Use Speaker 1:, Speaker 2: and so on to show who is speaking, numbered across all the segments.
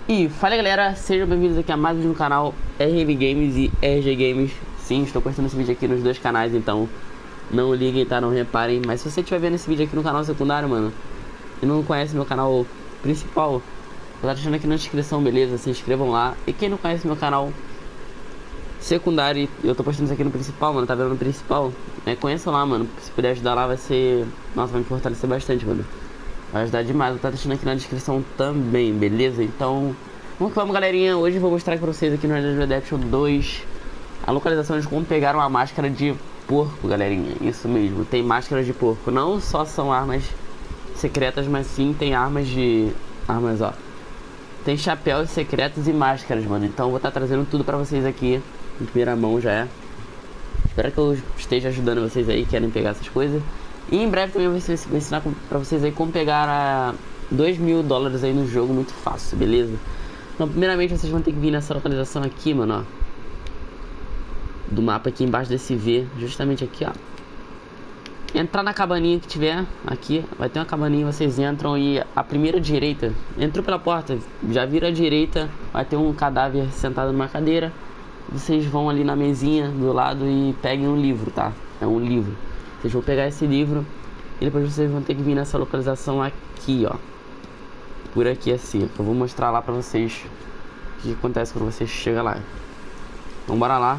Speaker 1: E fala galera, sejam bem-vindos aqui a mais um vídeo no canal RM Games e RG Games. Sim, estou postando esse vídeo aqui nos dois canais, então não liguem, tá? Não reparem. Mas se você estiver vendo esse vídeo aqui no canal secundário, mano, e não conhece meu canal principal, vou estar deixando aqui na descrição, beleza? Se inscrevam lá. E quem não conhece meu canal secundário, eu tô postando isso aqui no principal, mano, tá vendo no principal, né? Conheçam lá, mano. Se puder ajudar lá vai ser... Nossa, vai me fortalecer bastante, mano. Vai ajudar demais, vou estar deixando aqui na descrição também, beleza? Então, vamos que vamos, galerinha. Hoje eu vou mostrar pra vocês aqui no Red Dead Redemption 2 a localização de como pegar uma máscara de porco, galerinha. Isso mesmo, tem máscaras de porco. Não só são armas secretas, mas sim tem armas, ó. Tem chapéus secretos e máscaras, mano. Então vou estar trazendo tudo pra vocês aqui em primeira mão já é. Espero que eu esteja ajudando vocês aí que querem pegar essas coisas. E em breve também vou ensinar pra vocês aí como pegar a $2.000 aí no jogo, muito fácil, beleza? Então primeiramente vocês vão ter que vir nessa localização aqui, mano, ó, do mapa aqui embaixo desse V, justamente aqui, ó. Entrar na cabaninha que tiver aqui, vai ter uma cabaninha, vocês entram e a primeira direita, entrou pela porta, já vira à direita, vai ter um cadáver sentado numa cadeira. Vocês vão ali na mesinha do lado e peguem um livro, tá? É um livro. Vocês vão pegar esse livro e depois vocês vão ter que vir nessa localização aqui, ó. Por aqui assim, eu vou mostrar lá pra vocês o que acontece quando você chega lá. Então bora lá.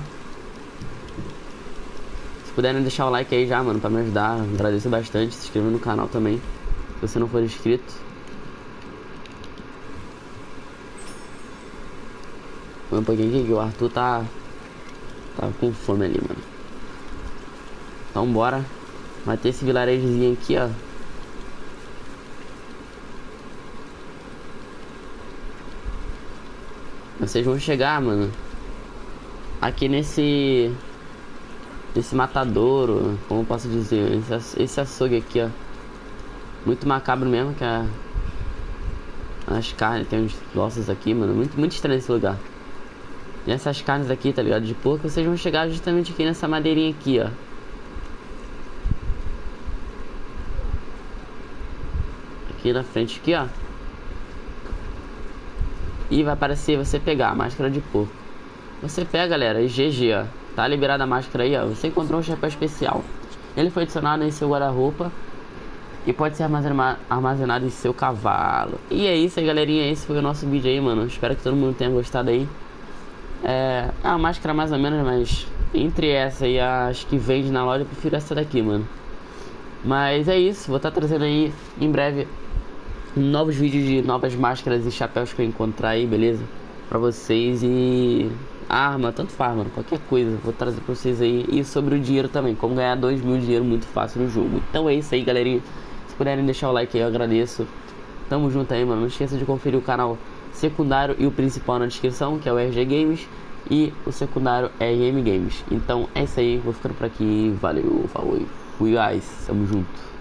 Speaker 1: Se puderem deixar o like aí já, mano, pra me ajudar, agradeço bastante. Se inscreva no canal também, se você não for inscrito. Vamos um pouquinho aqui que o Arthur tá com fome ali, mano. Então bora. Vai ter esse vilarejozinho aqui, ó. Vocês vão chegar, mano, aqui nesse matadouro, como eu posso dizer, esse açougue aqui, ó. Muito macabro mesmo, que as carnes, tem uns ossos aqui, mano. Muito estranho esse lugar. E essas carnes aqui, tá ligado? De porco, vocês vão chegar justamente aqui nessa madeirinha aqui, ó. Aqui na frente, aqui, ó. E vai aparecer você pegar a máscara de porco. Você pega, galera, e GG, ó. Tá liberada a máscara aí, ó. Você encontrou um chapéu especial. Ele foi adicionado em seu guarda-roupa e pode ser armazenado em seu cavalo. E é isso aí, galerinha. Esse foi o nosso vídeo aí, mano. Espero que todo mundo tenha gostado aí. É a máscara mais ou menos, mas entre essa e as que vende na loja, eu prefiro essa daqui, mano. Mas é isso, vou estar trazendo aí em breve novos vídeos de novas máscaras e chapéus que eu encontrar aí, beleza? Pra vocês. E arma, tanto faz, mano, qualquer coisa vou trazer pra vocês aí. E sobre o dinheiro também, como ganhar 2.000 de dinheiro muito fácil no jogo. Então é isso aí, galerinha. Se puderem deixar o like aí, eu agradeço. Tamo junto aí, mano. Não esqueça de conferir o canal secundário e o principal na descrição, que é o RG Games, e o secundário RM Games. Então é isso aí, vou ficando por aqui. Valeu, falou e fui, guys. Tamo junto.